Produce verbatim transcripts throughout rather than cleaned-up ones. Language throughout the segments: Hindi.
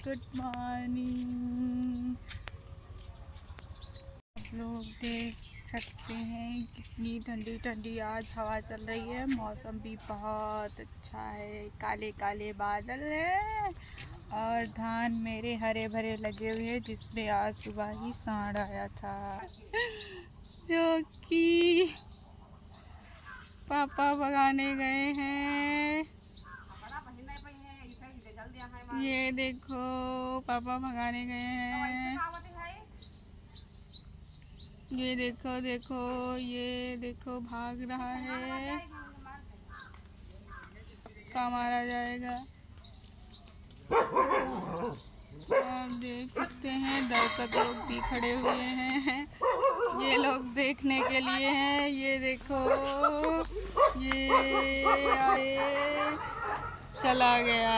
Good morning. आप लोग देख सकते हैं कितनी ठंडी ठंडी आज हवा चल रही है। मौसम भी बहुत अच्छा है, काले काले बादल हैं और धान मेरे हरे भरे लगे हुए हैं, जिसमें आज सुबह ही सांड आया था जो कि पापा भगाने गए हैं। ये देखो पापा भगाने गए हैं। ये देखो देखो ये देखो भाग रहा है, का मारा जाएगा। आप देख सकते हैं दर्शक लोग भी खड़े हुए हैं, ये लोग देखने के लिए हैं। ये देखो ये आए, चला गया।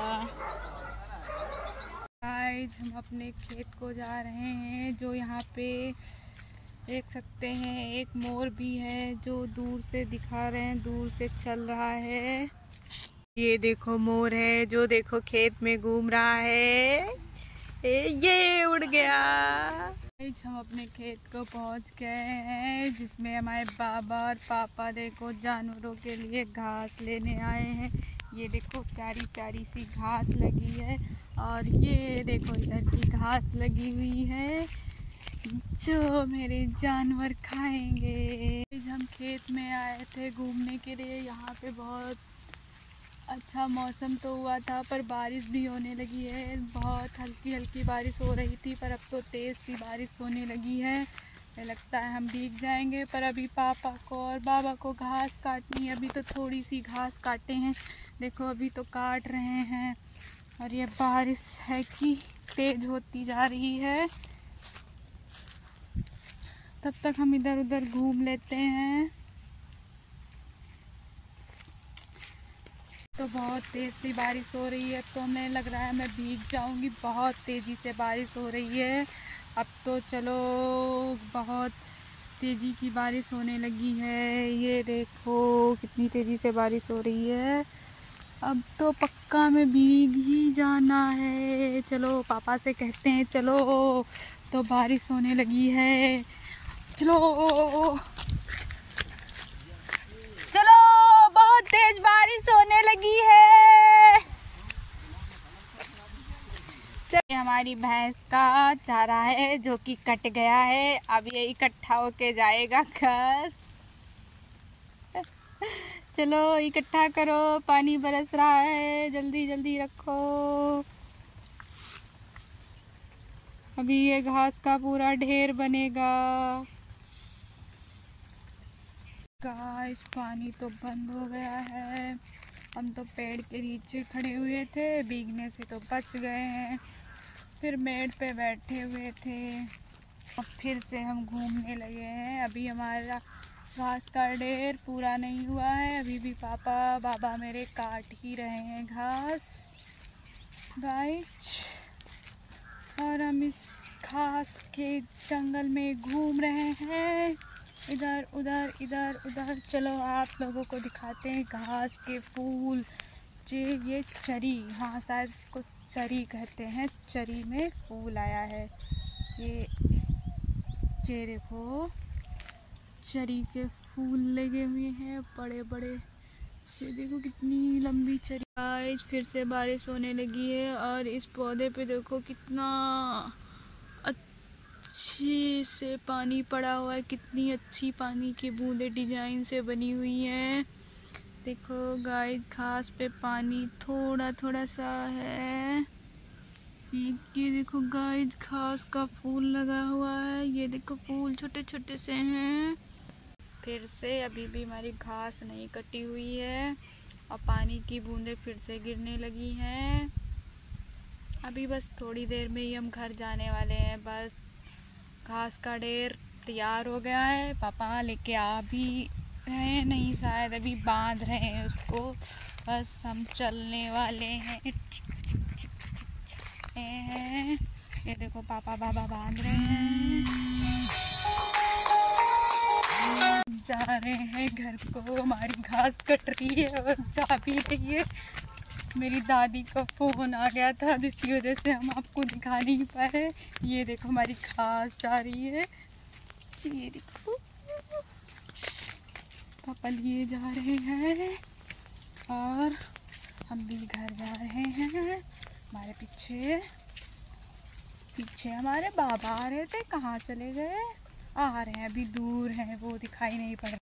आज हम अपने खेत को जा रहे हैं, जो यहाँ पे देख सकते हैं एक मोर भी है जो दूर से दिखा रहे हैं, दूर से चल रहा है। ये देखो मोर है जो देखो खेत में घूम रहा है। ए, ये उड़ गया। आज हम अपने खेत को पहुंच गए हैं, जिसमें हमारे बाबा और पापा देखो जानवरों के लिए घास लेने आए हैं। ये देखो प्यारी प्यारी सी घास लगी है और ये देखो इधर की घास लगी हुई है जो मेरे जानवर खाएंगे। हम खेत में आए थे घूमने के लिए। यहाँ पे बहुत अच्छा मौसम तो हुआ था, पर बारिश भी होने लगी है। बहुत हल्की हल्की बारिश हो रही थी, पर अब तो तेज़ सी बारिश होने लगी है। मुझे लगता है हम भीग जाएंगे। पर अभी पापा को और बाबा को घास काटनी है। अभी तो थोड़ी सी घास काटे हैं, देखो अभी तो काट रहे हैं। और ये बारिश है कि तेज़ होती जा रही है। तब तक हम इधर उधर घूम लेते हैं। तो बहुत तेज़ सी बारिश हो रही है, तो हमें लग रहा है मैं भीग जाऊंगी। बहुत तेज़ी से बारिश हो रही है। अब तो चलो बहुत तेज़ी की बारिश होने लगी है। ये देखो कितनी तेज़ी से बारिश हो रही है। अब तो पक्का में भीग ही जाना है। चलो पापा से कहते हैं चलो, तो बारिश होने लगी है। चलो चलो, बहुत तेज बारिश होने लगी है। चलिए, हमारी भैंस का चारा है जो कि कट गया है। अब ये इकट्ठा होके जाएगा घर। चलो इकट्ठा करो, पानी बरस रहा है, जल्दी जल्दी रखो। अभी ये घास का पूरा ढेर बनेगा। गाइस पानी तो बंद हो गया है। हम तो पेड़ के नीचे खड़े हुए थे, भीगने से तो बच गए हैं। फिर मेड़ पे बैठे हुए थे, अब फिर से हम घूमने लगे हैं। अभी हमारा घास का ढेर पूरा नहीं हुआ है। अभी भी पापा बाबा मेरे काट ही रहे हैं घास गाइस। और हम इस घास के जंगल में घूम रहे हैं, इधर उधर इधर उधर। चलो आप लोगों को दिखाते हैं घास के फूल। जे ये चरी, हाँ शायद इसको चरी कहते हैं। चरी में फूल आया है। ये ये देखो चरी के फूल लगे हुए हैं बड़े बड़े से। देखो कितनी लंबी चरी। आज फिर से बारिश होने लगी है और इस पौधे पे देखो कितना अच्छे से पानी पड़ा हुआ है। कितनी अच्छी पानी की बूंदें डिजाइन से बनी हुई हैं। देखो गाइस घास पे पानी थोड़ा थोड़ा सा है। ये देखो गाइस घास का फूल लगा हुआ है। ये देखो फूल छोटे छोटे से हैं। फिर से अभी भी हमारी घास नहीं कटी हुई है और पानी की बूंदें फिर से गिरने लगी हैं। अभी बस थोड़ी देर में ही हम घर जाने वाले हैं। बस घास का ढेर तैयार हो गया है। पापा लेके आ भी रहे नहीं, शायद अभी बांध रहे हैं उसको। बस हम चलने वाले हैं। ये देखो पापा बाबा बांध रहे हैं, जा रहे हैं घर को। हमारी घास कट रही है और जा भी रही है। मेरी दादी का फ़ोन आ गया था जिसकी वजह से हम आपको दिखा नहीं पाए। ये देखो हमारी घास जा रही है, ये देखो पापा लिए जा रहे हैं और हम भी घर जा रहे हैं। हमारे पीछे पीछे हमारे बाबा आ रहे थे, कहाँ चले गए? आ रहे हैं, अभी दूर हैं, वो दिखाई नहीं पड़ रहे।